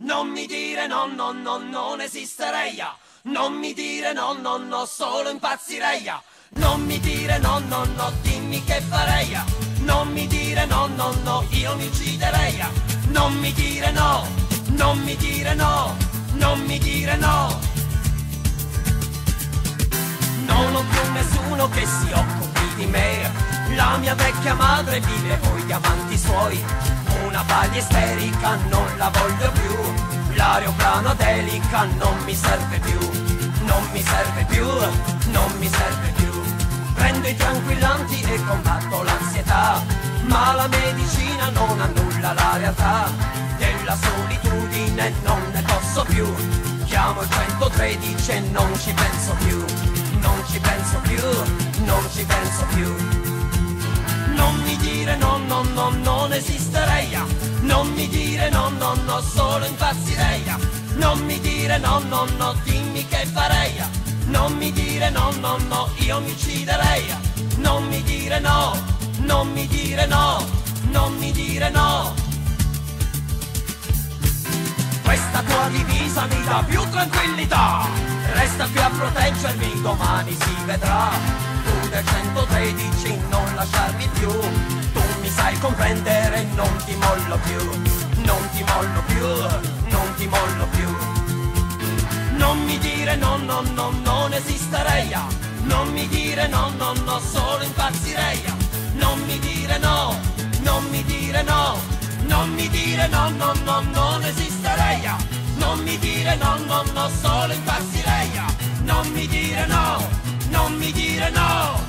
Non mi dire no, no, no, non esisterei. Non mi dire no, no, no, solo impazzirei. Non mi dire no, no, no, dimmi che farei. Non mi dire no, no, no, io mi ucciderei. Non mi dire no, non mi dire no, non mi dire no. Non ho più nessuno che si occupi di me. La mia vecchia madre vive coi diamanti suoi. Una paglia isterica non la voglio più. L'aeroplano delica non mi serve più. Non mi serve più, non mi serve più. Prendo i tranquillanti e combatto l'ansietà, ma la medicina non annulla la realtà. Della solitudine non ne posso più. Chiamo il 113 e non ci penso più. Non ci penso più, non ci penso più. Non mi dire no, no, no, non esisterei. Non mi dire no, no, no, solo impazzirei. Non mi dire no, no, no, dimmi che farei. Non mi dire no, no, no, io mi ucciderei. Non mi dire no, non mi dire no, non mi dire no. Questa tua divisa mi dà più tranquillità. Resta qui a proteggermi, domani si vedrà. Tu del 113 non lasciarmi più. Tu mi sai comprendere, non ti mollo più. Non ti mollo più, non ti mollo più. Non mi dire no, no, no, non esisterei. Non mi dire no, no, no, solo impazzirei. Non mi dire no, non mi dire no. Non mi dire no, no, no, non esisterei. Non mi dire no, no, no, solo impazzirei. Non mi dire no, non mi dire no.